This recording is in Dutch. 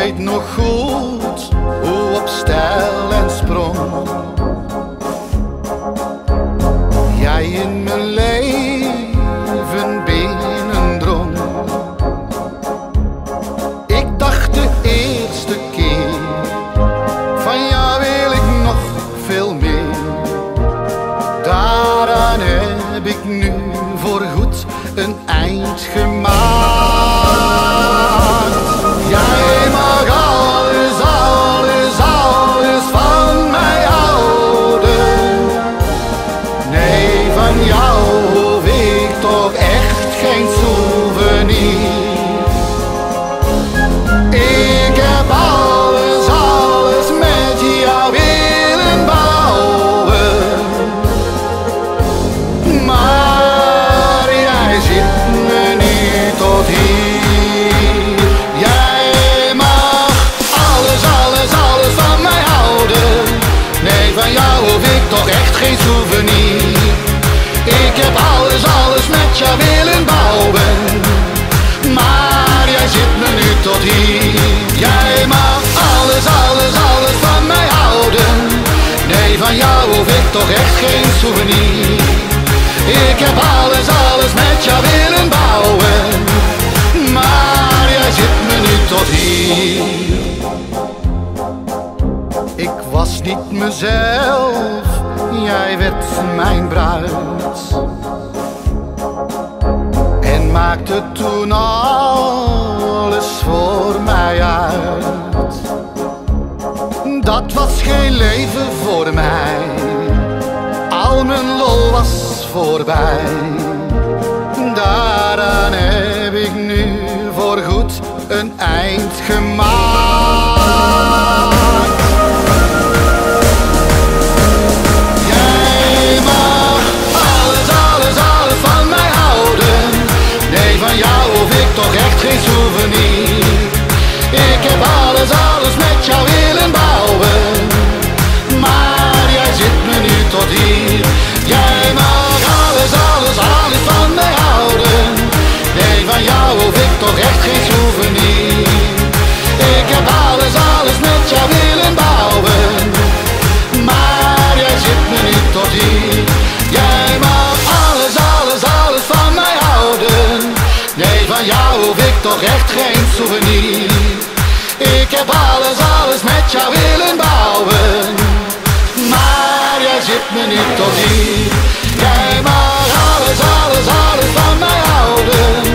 weet nog goed hoe op stijl en sprong jij in mijn leven binnendrong. Ik dacht de eerste keer, van jou wil ik nog veel meer. Daaraan heb ik nu voorgoed een eind gemaakt. Jij mag alles, alles, alles van mij houden. Nee, van jou hoef ik toch echt geen souvenir. Ik heb alles, alles met jou willen bouwen, maar jij zit me nu tot hier. Jij mag alles, alles, alles van mij houden. Nee, van jou hoef ik toch echt geen souvenir. Ik heb alles, alles met jou willen bouwen, maar jij zit me nu tot hier. Jij mag alles, alles, alles van mij houden. Nee, van jou hoef ik toch echt geen souvenir. Ik heb alles, alles met jou willen bouwen, maar jij zit me nu tot hier. Ik was niet mezelf, jij werd mijn bruid en maakte toen alles voor mij uit. Dat was geen leven voor mij, al mijn lol was voorbij. Daaraan heb ik nu voorgoed een eind gemaakt. Jij mag alles, alles, alles van mij houden. Nee, van jou hoef ik toch echt geen souvenir. Ik heb alles, alles met jou willen bouwen, maar jij zit me nu tot hier. Jij mag alles, alles, alles van mij houden. Nee, van jou hoef ik toch echt geen souvenir. Ik heb alles, alles met jou willen bouwen, maar jij zit me nu tot hier. Jij mag alles, alles, alles van mij houden. Nee, van jou hoef ik toch echt geen souvenir. Ik heb alles, alles met jou willen bouwen, maar jij zit me nu tot hier. Jij mag alles, alles, alles van mij houden.